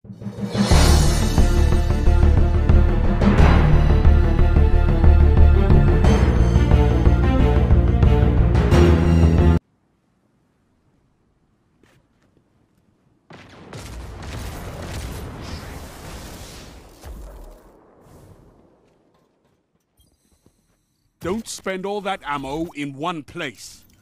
Don't spend all that ammo in one place.